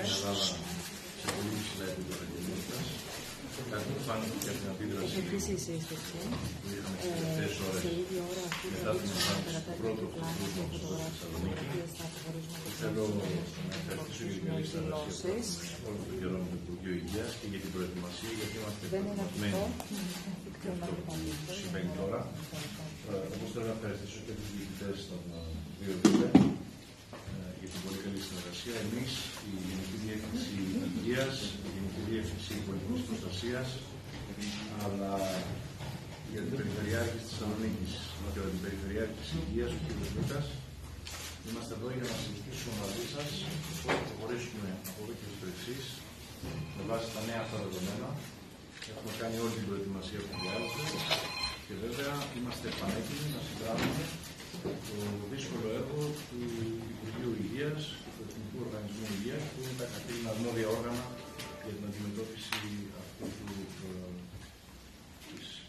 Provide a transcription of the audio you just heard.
Ελλάδα σε πολύ ψηλά επίπεδα κοινότητας. Κάτι που φάνηκε και από την αντίδραση που είχαμε τις τελευταίες ώρες μετά την εμφάνιση του πρώτου αυτοκίνητου στη Θεσσαλονίκη. Θέλω να ευχαριστήσω για την καλή συνεργασία όλο τον καιρό με το Υπουργείο Υγείας και για την προετοιμασία, γιατί είμαστε προετοιμασμένοι για αυτό που συμβαίνει τώρα. Όπως θέλω να ευχαριστήσω και τους διοικητές των δύο ΔΕ για την πολύ καλή συνεργασία. Εμείς, η Γενική Διεύθυνση Υγείας, η Γενική Διεύθυνση Πολιτικής Προστασίας, αλλά για την Περιφερειάρχη της Θεσσαλονίκης, για την Περιφερειάρχη της Υγείας, ο κ. Λούκας, είμαστε εδώ για να συζητήσουμε μαζί σας πώς θα προχωρήσουμε από εδώ και στο εξής, με βάση τα νέα αυτά δεδομένα. Έχουμε κάνει όλη την προετοιμασία που χρειάζεται και βέβαια είμαστε πανέτοιμοι να συντράβουμε το δύσκολο έργο του Υπουργείου Υγείας και του Εθνικού Οργανισμού Υγείας, που είναι τα καθήλυνα αρμόδια όργανα για την αντιμετώπιση αυτού της